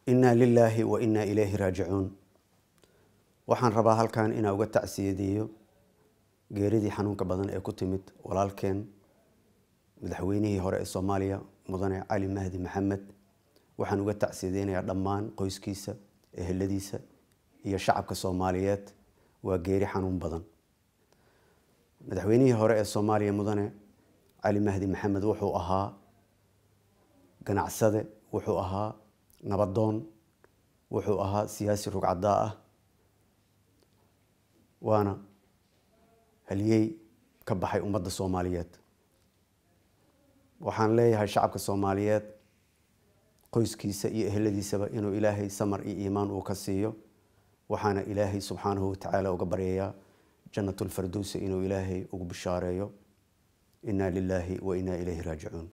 إنا لله وإنا إليه راجعون. waxaan rabaa halkan inaan uga tacsiyadeeyo geeridii xanuunka badan ee ku timid walaalkeen madaxweynihii hore ee Soomaaliya mudane Cali Mahdi Maxamed. waxaan uga tacsiyadeynayaa dhammaan qoyskiisa, eheladiisa iyo shacabka Soomaaliyeed. waa geeri xanuun badan. madaxweynihii hore ee Soomaaliya mudane Cali Mahdi Maxamed wuxuu ahaa ganacsade, wuxuu ahaa nabadoon, wuxuu ahaa siyaasi rugcadaa ah, waana haliyey ka baxay ummadda Soomaaliyeed. waxaan leeyahay shacabka Soomaaliyeed, qoyskiisa iyo eheladiisaba inuu Ilaahay samar iyo iimaan uu ka siiyo. waxaana Ilaahay subxaanahu wa tacaala uga baryayaa jannatul firdaws inuu Ilaahay ugu bishaareeyo. inna lillahi wa inna ilayhi raaji'uun.